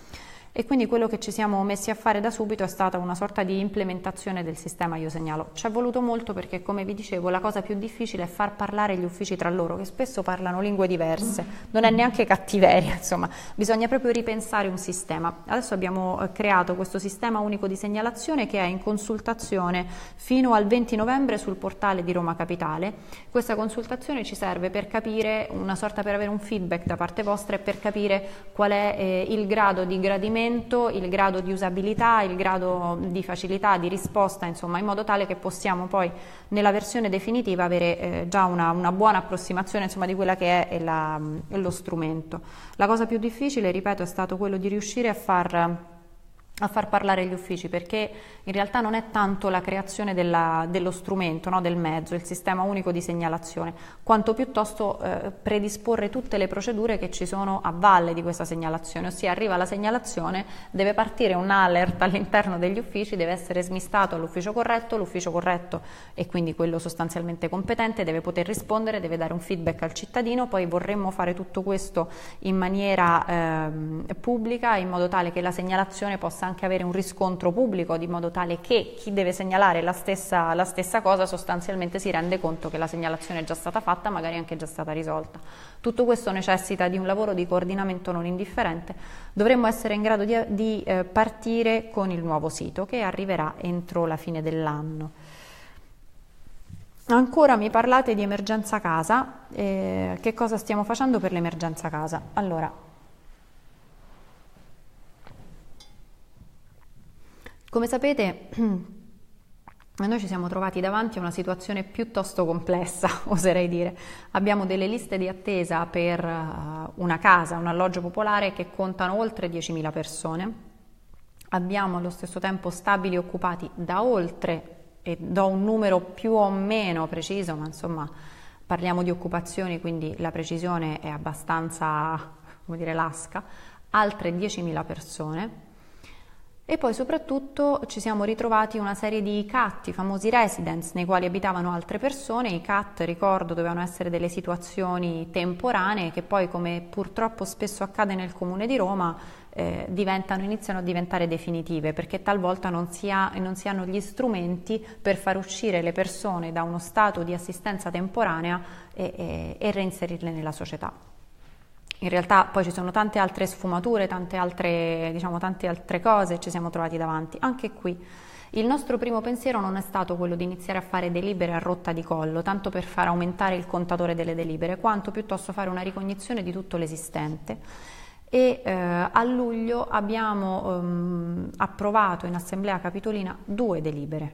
E quindi quello che ci siamo messi a fare da subito è stata una sorta di implementazione del sistema Io Segnalo. Ci è voluto molto perché, come vi dicevo, la cosa più difficile è far parlare gli uffici tra loro, che spesso parlano lingue diverse, non è neanche cattiveria, insomma, bisogna proprio ripensare un sistema. Adesso abbiamo creato questo sistema unico di segnalazione che è in consultazione fino al venti novembre sul portale di Roma Capitale. Questa consultazione ci serve per capire, una sorta per avere un feedback da parte vostra e per capire qual è eh, il grado di gradimento, il grado di usabilità, il grado di facilità di risposta, insomma, in modo tale che possiamo poi nella versione definitiva avere eh, già una, una buona approssimazione, insomma, di quella che è, è, la, è lo strumento. La cosa più difficile, ripeto, è stato quello di riuscire a far a far parlare gli uffici, perché in realtà non è tanto la creazione della, dello strumento, no, del mezzo, il sistema unico di segnalazione, quanto piuttosto eh, predisporre tutte le procedure che ci sono a valle di questa segnalazione, ossia arriva la segnalazione, deve partire un alert all'interno degli uffici, deve essere smistato all'ufficio corretto, l'ufficio corretto e quindi quello sostanzialmente competente deve poter rispondere, deve dare un feedback al cittadino, poi vorremmo fare tutto questo in maniera eh, pubblica, in modo tale che la segnalazione possa anche avere un riscontro pubblico, di modo tale che chi deve segnalare la stessa, la stessa cosa sostanzialmente si rende conto che la segnalazione è già stata fatta, magari anche già stata risolta. Tutto questo necessita di un lavoro di coordinamento non indifferente. Dovremmo essere in grado di, di eh, partire con il nuovo sito che arriverà entro la fine dell'anno. Ancora mi parlate di emergenza casa, eh, che cosa stiamo facendo per l'emergenza casa? Allora, come sapete, noi ci siamo trovati davanti a una situazione piuttosto complessa, oserei dire. Abbiamo delle liste di attesa per una casa, un alloggio popolare che contano oltre diecimila persone. Abbiamo allo stesso tempo stabili occupati da oltre, e do un numero più o meno preciso, ma insomma parliamo di occupazioni, quindi la precisione è abbastanza, come dire, lasca, altre diecimila persone. E poi soprattutto ci siamo ritrovati una serie di C A T, i famosi residence, nei quali abitavano altre persone. I C A T, ricordo, dovevano essere delle situazioni temporanee che poi, come purtroppo spesso accade nel Comune di Roma, eh, diventano, iniziano a diventare definitive, perché talvolta non si, ha, non si hanno gli strumenti per far uscire le persone da uno stato di assistenza temporanea e, e, e reinserirle nella società. In realtà poi ci sono tante altre sfumature, tante altre, diciamo, tante altre cose ci siamo trovati davanti. Anche qui il nostro primo pensiero non è stato quello di iniziare a fare delibere a rotta di collo, tanto per far aumentare il contatore delle delibere, quanto piuttosto fare una ricognizione di tutto l'esistente. E eh, a luglio abbiamo ehm, approvato in Assemblea Capitolina due delibere.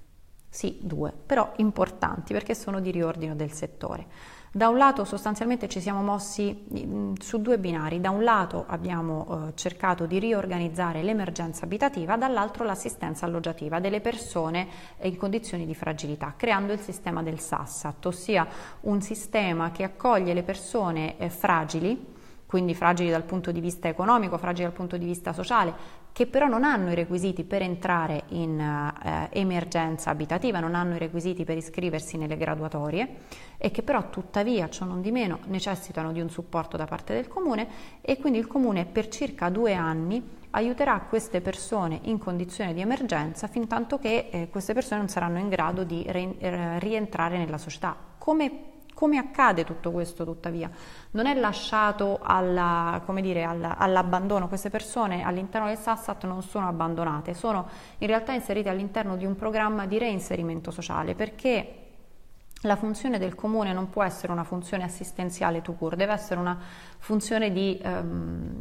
Sì, due, però importanti perché sono di riordino del settore. Da un lato sostanzialmente ci siamo mossi mh, su due binari, da un lato abbiamo eh, cercato di riorganizzare l'emergenza abitativa, dall'altro l'assistenza alloggiativa delle persone in condizioni di fragilità, creando il sistema del SASSAT, ossia un sistema che accoglie le persone eh, fragili, quindi fragili dal punto di vista economico, fragili dal punto di vista sociale, che però non hanno i requisiti per entrare in eh, emergenza abitativa, non hanno i requisiti per iscriversi nelle graduatorie e che però tuttavia, ciò non di meno, necessitano di un supporto da parte del Comune, e quindi il Comune per circa due anni aiuterà queste persone in condizione di emergenza fin tanto che eh, queste persone non saranno in grado di re- rientrare nella società. Come Come accade tutto questo, tuttavia? Non è lasciato alla, come dire, alla, all'abbandono. Queste persone all'interno del SASSAT non sono abbandonate, sono in realtà inserite all'interno di un programma di reinserimento sociale, perché la funzione del Comune non può essere una funzione assistenziale tout court, deve essere una funzione di ehm,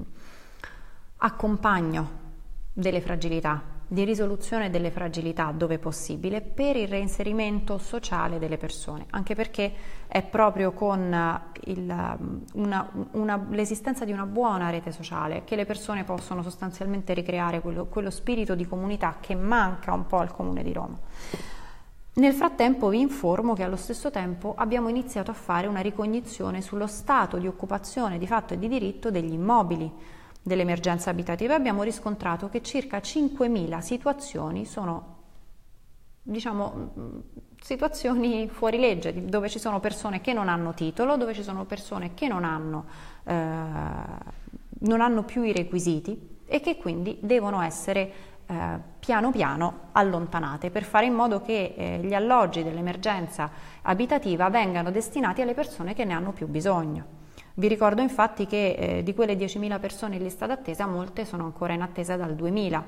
accompagno delle fragilità, di risoluzione delle fragilità dove possibile, per il reinserimento sociale delle persone, anche perché è proprio con il, una, una, l'esistenza di una buona rete sociale che le persone possono sostanzialmente ricreare quello, quello spirito di comunità che manca un po' al Comune di Roma. Nel frattempo vi informo che allo stesso tempo abbiamo iniziato a fare una ricognizione sullo stato di occupazione di fatto e di diritto degli immobili dell'emergenza abitativa e abbiamo riscontrato che circa cinquemila situazioni sono, diciamo, situazioni fuori legge, dove ci sono persone che non hanno titolo, dove ci sono persone che non hanno, eh, non hanno più i requisiti e che quindi devono essere eh, piano piano allontanate per fare in modo che eh, gli alloggi dell'emergenza abitativa vengano destinati alle persone che ne hanno più bisogno. Vi ricordo infatti che eh, di quelle diecimila persone in lista d'attesa, molte sono ancora in attesa dal duemila.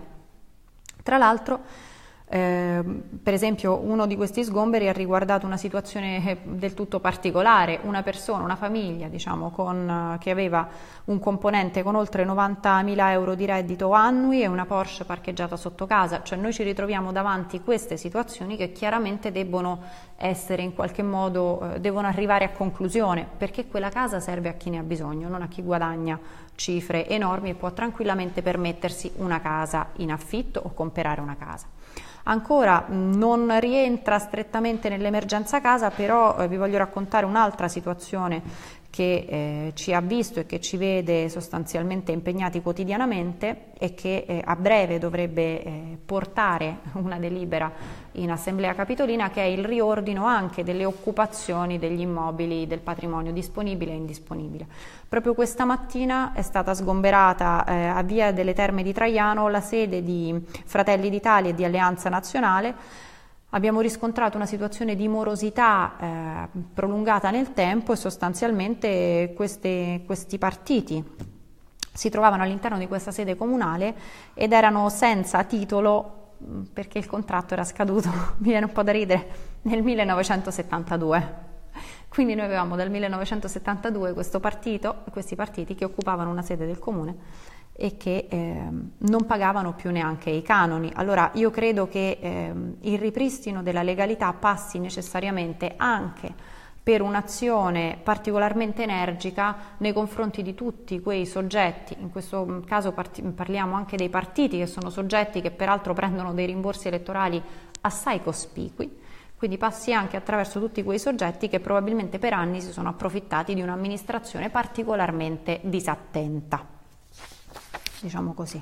Tra l'altro, eh, per esempio, uno di questi sgomberi ha riguardato una situazione del tutto particolare, una persona, una famiglia, diciamo, con, che aveva un componente con oltre novantamila euro di reddito annui e una Porsche parcheggiata sotto casa. Cioè noi ci ritroviamo davanti queste situazioni che chiaramente debbono essere in qualche modo, eh, devono arrivare a conclusione, perché quella casa serve a chi ne ha bisogno, non a chi guadagna cifre enormi e può tranquillamente permettersi una casa in affitto o comprare una casa. Ancora non rientra strettamente nell'emergenza casa, però eh, vi voglio raccontare un'altra situazione che eh, ci ha visto e che ci vede sostanzialmente impegnati quotidianamente e che eh, a breve dovrebbe eh, portare una delibera in Assemblea Capitolina, che è il riordino anche delle occupazioni degli immobili del patrimonio disponibile e indisponibile. Proprio questa mattina è stata sgomberata eh, a Via delle Terme di Traiano la sede di Fratelli d'Italia e di Alleanza Nazionale. Abbiamo riscontrato una situazione di morosità eh, prolungata nel tempo e sostanzialmente queste, questi partiti si trovavano all'interno di questa sede comunale ed erano senza titolo perché il contratto era scaduto, mi viene un po' da ridere, nel millenovecentosettantadue. Quindi noi avevamo dal millenovecentosettantadue questo partito, questi partiti che occupavano una sede del comune e che eh, non pagavano più neanche i canoni. Allora io credo che eh, il ripristino della legalità passi necessariamente anche per un'azione particolarmente energica nei confronti di tutti quei soggetti, in questo caso parliamo anche dei partiti che sono soggetti che peraltro prendono dei rimborsi elettorali assai cospicui, quindi passi anche attraverso tutti quei soggetti che probabilmente per anni si sono approfittati di un'amministrazione particolarmente disattenta. Diciamo così.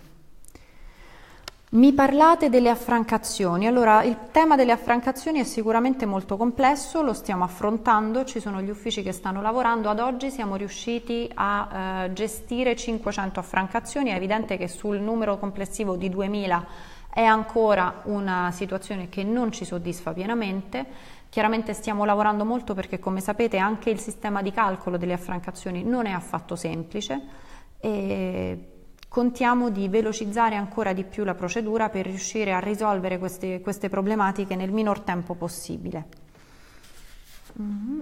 Mi parlate delle affrancazioni. Allora, il tema delle affrancazioni è sicuramente molto complesso, lo stiamo affrontando, ci sono gli uffici che stanno lavorando. Ad oggi siamo riusciti a eh, gestire cinquecento affrancazioni, è evidente che sul numero complessivo di duemila è ancora una situazione che non ci soddisfa pienamente. Chiaramente stiamo lavorando molto perché, come sapete, anche il sistema di calcolo delle affrancazioni non è affatto semplice e contiamo di velocizzare ancora di più la procedura per riuscire a risolvere queste, queste problematiche nel minor tempo possibile. Mm-hmm.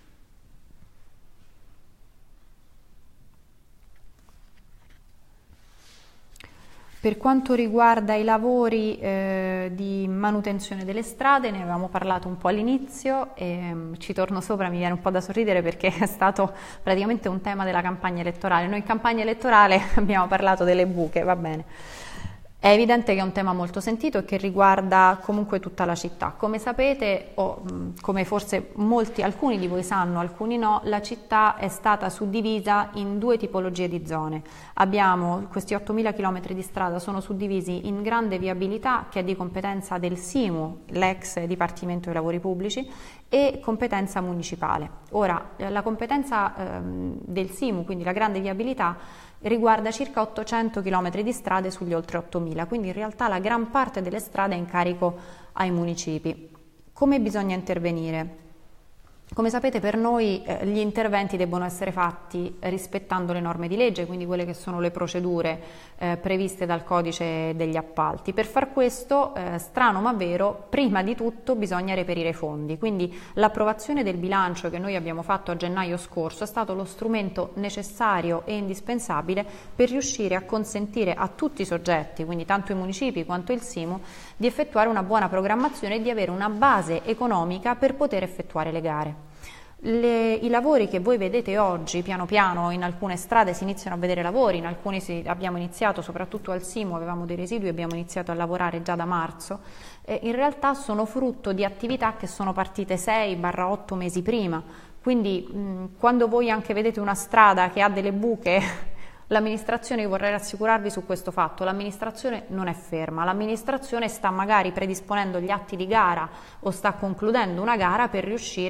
Per quanto riguarda i lavori eh, di manutenzione delle strade, ne avevamo parlato un po' all'inizio e um, ci torno sopra, mi viene un po' da sorridere perché è stato praticamente un tema della campagna elettorale. Noi in campagna elettorale abbiamo parlato delle buche, va bene. È evidente che è un tema molto sentito e che riguarda comunque tutta la città. Come sapete, o come forse molti, alcuni di voi sanno, alcuni no, la città è stata suddivisa in due tipologie di zone. Abbiamo questi ottomila chilometri di strada, sono suddivisi in grande viabilità, che è di competenza del SIMU, l'ex Dipartimento dei Lavori Pubblici, e competenza municipale. Ora, la competenza ehm, del SIMU, quindi la grande viabilità, riguarda circa ottocento chilometri di strade sugli oltre ottomila, quindi in realtà la gran parte delle strade è in carico ai municipi. Come bisogna intervenire? Come sapete, per noi eh, gli interventi debbono essere fatti rispettando le norme di legge, quindi quelle che sono le procedure eh, previste dal codice degli appalti. Per far questo, eh, strano ma vero, prima di tutto bisogna reperire fondi, quindi l'approvazione del bilancio che noi abbiamo fatto a gennaio scorso è stato lo strumento necessario e indispensabile per riuscire a consentire a tutti i soggetti, quindi tanto i municipi quanto il SIMU, di effettuare una buona programmazione e di avere una base economica per poter effettuare le gare. Le, I lavori che voi vedete oggi, piano piano in alcune strade si iniziano a vedere lavori, in alcuni si, abbiamo iniziato, soprattutto al SIMU avevamo dei residui, abbiamo iniziato a lavorare già da marzo, eh, in realtà sono frutto di attività che sono partite sei otto mesi prima, quindi mh, quando voi anche vedete una strada che ha delle buche, l'amministrazione, io vorrei rassicurarvi su questo fatto, l'amministrazione non è ferma, l'amministrazione sta magari predisponendo gli atti di gara o sta concludendo una gara per riuscire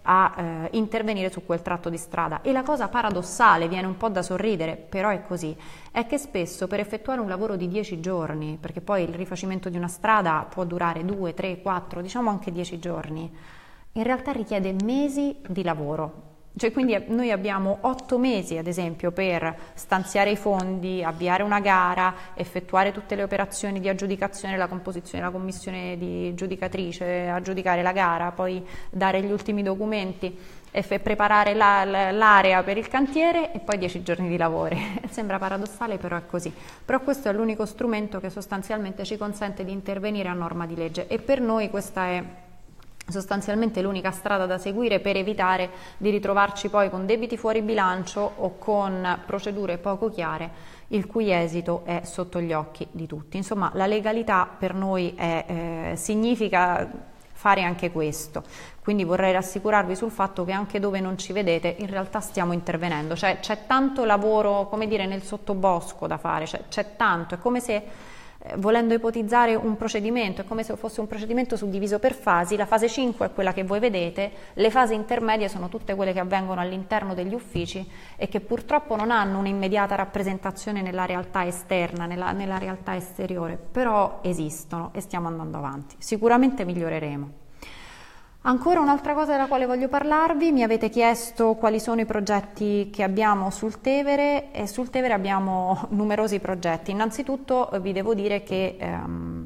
a eh, intervenire su quel tratto di strada. E la cosa paradossale, viene un po' da sorridere, però è così, è che spesso per effettuare un lavoro di dieci giorni, perché poi il rifacimento di una strada può durare due, tre, quattro, diciamo anche dieci giorni, in realtà richiede mesi di lavoro. Cioè, quindi noi abbiamo otto mesi, ad esempio, per stanziare i fondi, avviare una gara, effettuare tutte le operazioni di aggiudicazione, la composizione della commissione di giudicatrice, aggiudicare la gara, poi dare gli ultimi documenti e preparare la, l'area per il cantiere e poi dieci giorni di lavoro. Sembra paradossale, però è così. Però questo è l'unico strumento che sostanzialmente ci consente di intervenire a norma di legge e per noi questa è sostanzialmente l'unica strada da seguire per evitare di ritrovarci poi con debiti fuori bilancio o con procedure poco chiare, il cui esito è sotto gli occhi di tutti. Insomma, la legalità per noi è, eh, significa fare anche questo, quindi vorrei rassicurarvi sul fatto che anche dove non ci vedete in realtà stiamo intervenendo, cioè c'è tanto lavoro, come dire, nel sottobosco da fare, cioè, c'è tanto, è come se volendo ipotizzare un procedimento, è come se fosse un procedimento suddiviso per fasi, la fase cinque è quella che voi vedete, le fasi intermedie sono tutte quelle che avvengono all'interno degli uffici e che purtroppo non hanno un'immediata rappresentazione nella realtà esterna, nella, nella realtà esteriore, però esistono e stiamo andando avanti, sicuramente miglioreremo. Ancora un'altra cosa della quale voglio parlarvi, mi avete chiesto quali sono i progetti che abbiamo sul Tevere e sul Tevere abbiamo numerosi progetti. Innanzitutto vi devo dire che ehm,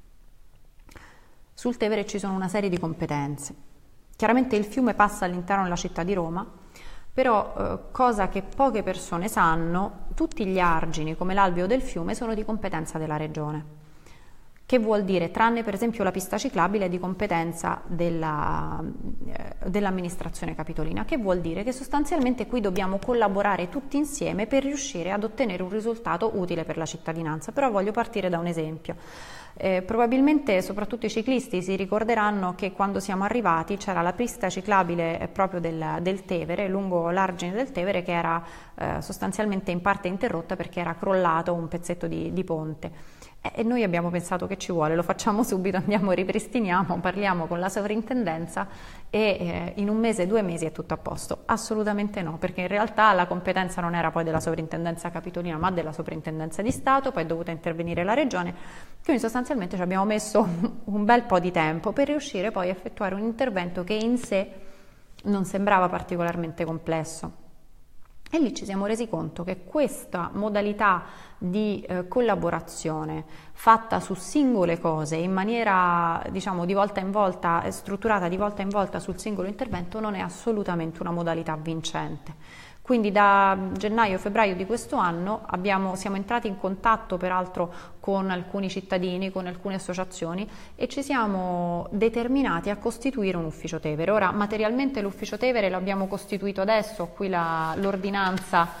sul Tevere ci sono una serie di competenze. Chiaramente il fiume passa all'interno della città di Roma, però eh, cosa che poche persone sanno, tutti gli argini come l'alveo del fiume sono di competenza della regione. Che vuol dire? Tranne per esempio la pista ciclabile è di competenza della, eh, dell'amministrazione capitolina. Che vuol dire? Che sostanzialmente qui dobbiamo collaborare tutti insieme per riuscire ad ottenere un risultato utile per la cittadinanza. Però voglio partire da un esempio. Eh, probabilmente soprattutto i ciclisti si ricorderanno che quando siamo arrivati c'era la pista ciclabile proprio del, del Tevere, lungo l'argine del Tevere, che era eh, sostanzialmente in parte interrotta perché era crollato un pezzetto di, di ponte. E noi abbiamo pensato che ci vuole, lo facciamo subito, andiamo, ripristiniamo, parliamo con la sovrintendenza e eh, in un mese, due mesi è tutto a posto. Assolutamente no, perché in realtà la competenza non era poi della sovrintendenza capitolina ma della sovrintendenza di Stato, poi è dovuta intervenire la regione, quindi sostanzialmente ci abbiamo messo un bel po' di tempo per riuscire poi a effettuare un intervento che in sé non sembrava particolarmente complesso. E lì ci siamo resi conto che questa modalità di eh, collaborazione fatta su singole cose in maniera, diciamo, di volta in volta, strutturata di volta in volta sul singolo intervento non è assolutamente una modalità vincente. Quindi da gennaio-febbraio di questo anno abbiamo, siamo entrati in contatto peraltro con alcuni cittadini, con alcune associazioni e ci siamo determinati a costituire un ufficio Tevere. Ora materialmente l'ufficio Tevere lo abbiamo costituito adesso, ho qui la, l'ordinanza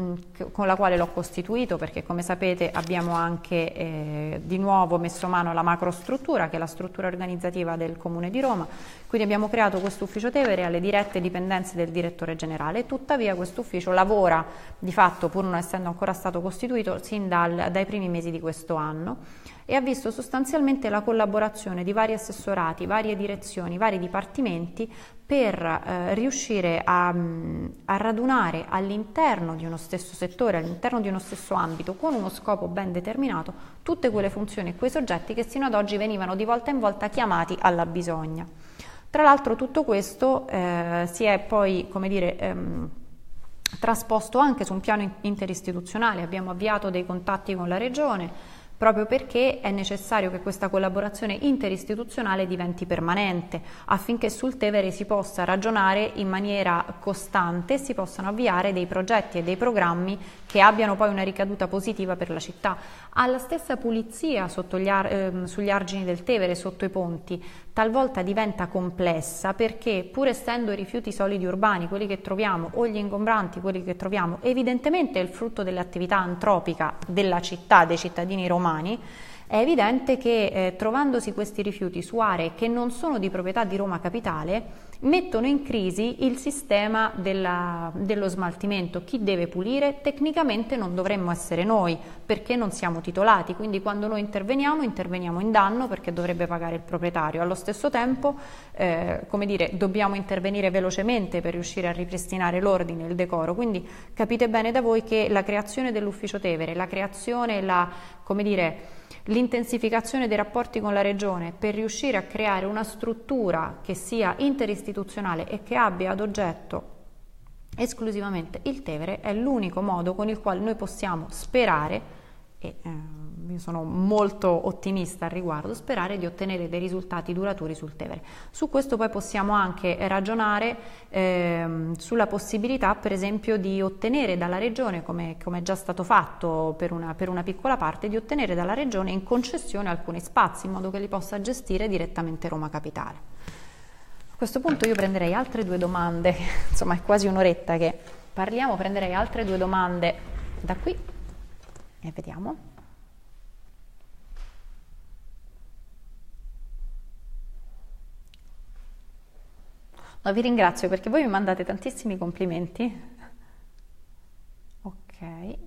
con la quale l'ho costituito perché come sapete abbiamo anche eh, di nuovo messo mano alla macrostruttura che è la struttura organizzativa del Comune di Roma, quindi abbiamo creato questo ufficio Tevere alle dirette dipendenze del direttore generale, tuttavia questo ufficio lavora di fatto pur non essendo ancora stato costituito sin dal, dai primi mesi di questo anno e ha visto sostanzialmente la collaborazione di vari assessorati, varie direzioni, vari dipartimenti per eh, riuscire a, a radunare all'interno di uno stesso settore, all'interno di uno stesso ambito, con uno scopo ben determinato, tutte quelle funzioni e quei soggetti che sino ad oggi venivano di volta in volta chiamati alla bisogna. Tra l'altro tutto questo eh, si è poi, come dire, ehm, trasposto anche su un piano interistituzionale, abbiamo avviato dei contatti con la Regione, proprio perché è necessario che questa collaborazione interistituzionale diventi permanente, affinché sul Tevere si possa ragionare in maniera costante e si possano avviare dei progetti e dei programmi che abbiano poi una ricaduta positiva per la città. Alla stessa pulizia sotto gli ar- ehm, sugli argini del Tevere, sotto i ponti, talvolta diventa complessa perché pur essendo i rifiuti solidi urbani, quelli che troviamo, o gli ingombranti, quelli che troviamo, evidentemente è il frutto dell'attività antropica della città, dei cittadini romani, è evidente che eh, trovandosi questi rifiuti su aree che non sono di proprietà di Roma Capitale, mettono in crisi il sistema della, dello smaltimento. Chi deve pulire? Tecnicamente non dovremmo essere noi, perché non siamo titolati, quindi quando noi interveniamo, interveniamo in danno perché dovrebbe pagare il proprietario. Allo stesso tempo, eh, come dire, dobbiamo intervenire velocemente per riuscire a ripristinare l'ordine e il decoro, quindi capite bene da voi che la creazione dell'Ufficio Tevere, la creazione, la, come dire, l'intensificazione dei rapporti con la Regione per riuscire a creare una struttura che sia interistituzionale e che abbia ad oggetto esclusivamente il Tevere è l'unico modo con il quale noi possiamo sperare, e eh, io sono molto ottimista al riguardo, sperare di ottenere dei risultati duraturi sul Tevere. Su questo poi possiamo anche ragionare eh, sulla possibilità, per esempio, di ottenere dalla Regione, come, come è già stato fatto per una, per una piccola parte, di ottenere dalla Regione in concessione alcuni spazi in modo che li possa gestire direttamente Roma Capitale. A questo punto io prenderei altre due domande, insomma è quasi un'oretta che parliamo, prenderei altre due domande da qui e vediamo. No, vi ringrazio perché voi mi mandate tantissimi complimenti. Ok.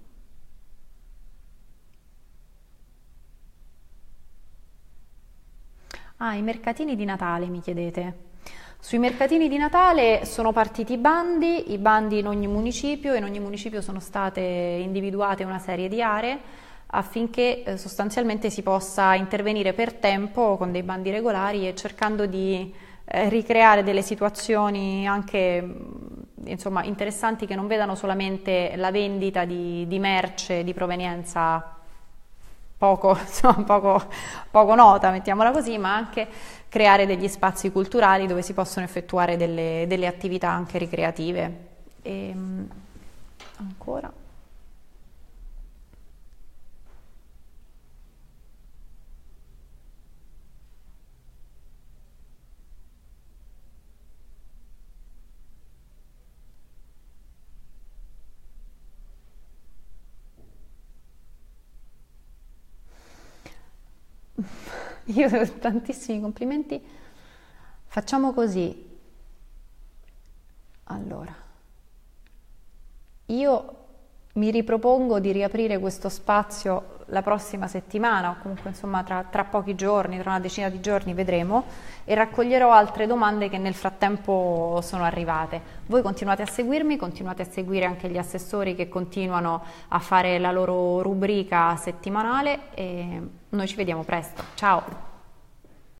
Ah, i mercatini di Natale mi chiedete. Sui mercatini di Natale sono partiti i bandi, i bandi in ogni municipio, in ogni municipio sono state individuate una serie di aree affinché eh, sostanzialmente si possa intervenire per tempo con dei bandi regolari e cercando di eh, ricreare delle situazioni anche mh, insomma, interessanti che non vedano solamente la vendita di, di merce di provenienza poco, insomma, poco, poco nota, mettiamola così, ma anche creare degli spazi culturali dove si possono effettuare delle, delle attività anche ricreative. E, ancora. Io ho tantissimi complimenti. Facciamo così. Allora, io mi ripropongo di riaprire questo spazio la prossima settimana o comunque insomma tra, tra pochi giorni, tra una decina di giorni vedremo, e raccoglierò altre domande che nel frattempo sono arrivate. Voi continuate a seguirmi, continuate a seguire anche gli assessori che continuano a fare la loro rubrica settimanale e noi ci vediamo presto. Ciao!